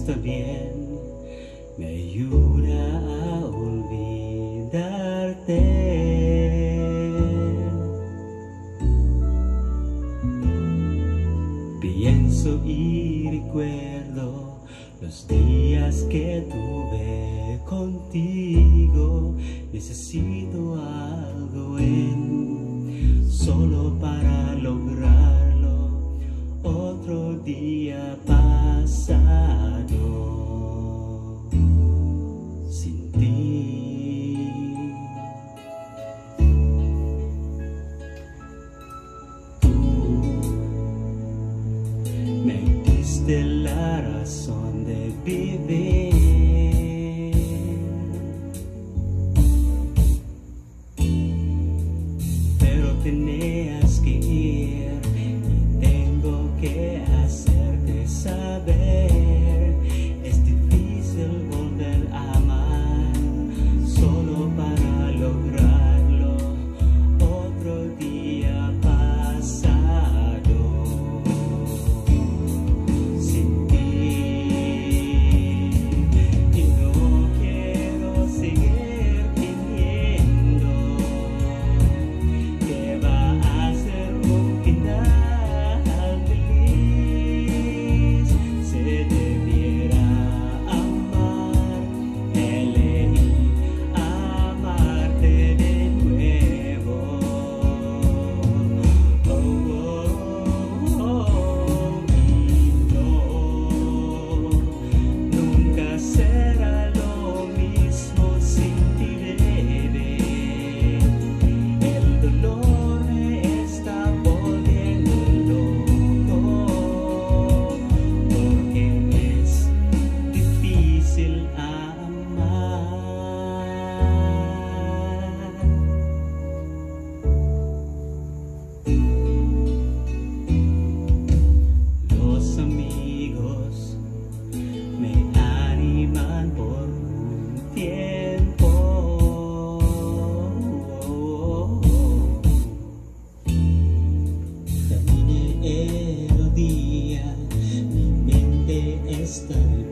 está bien, me ayuda a olvidarte. Pienso y recuerdo los días que tuve contigo. Necesito algo solo para lograrlo. Otro día pasado sin ti. Tú me diste la razón de vivir. Tenías que ir y tengo que hacerte saber. Es difícil volver a amar solo para lograrlo. Otro día pasado sin ti. Y no quiero seguir fingiendo que va a ser un final feliz. Se debiera amar, elegí amarte de nuevo. Oh, oh, oh, y no, nunca será lo mismo sin ti, bebé. El dolor me está volviendo loco, porque es difícil amar. Los amigos me animan por un tiempo. Camine el día, mi mente está